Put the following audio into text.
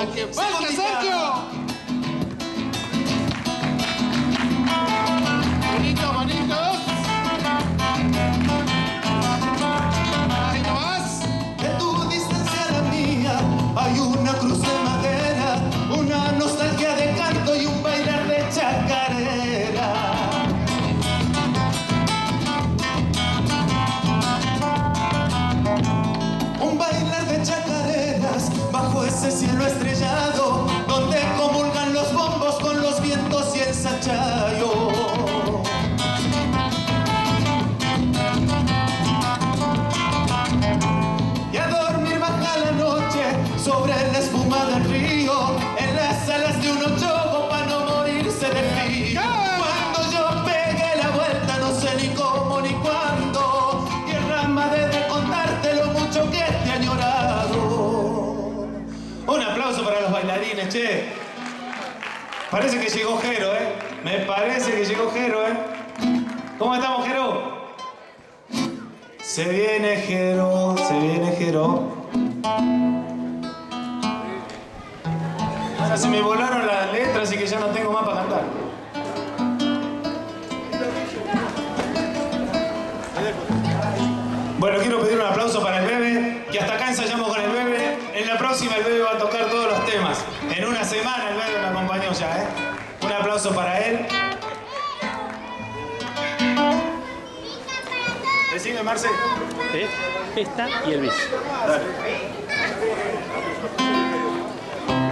¡Que falta, Sergio! Manitos, manitos. Ahí nomás. De tu distancia a la mía hay una cruz de madera, una nostalgia de canto y un bailar de chacarera. Un bailar de chacareras bajo ese cielo estrellado, donde comulgan los bombos con los vientos y el sachayo. Y a dormir baja la noche sobre la espuma del río, en las alas de un ochogo para no morirse de frío. Cuando yo pegué la vuelta no sé ni cómo ni cuándo, tierra madre de contarte lo mucho que te ha añorado. Un aplauso para los bailarines, che. Parece que llegó Jero, Me parece que llegó Jero, ¿Cómo estamos, Jero? Se viene Jero, se viene Jero. Ahora se me volaron las letras y que ya no tengo más para cantar. Bueno, quiero pedir un aplauso para el Bebe, que hasta acá ensayamos con el Bebe. En la próxima el Bebe va a tocar todos los temas. En una semana el Bebe me acompañó ya, Un aplauso para él. Decime, Marce. Esta y el bis. Dale.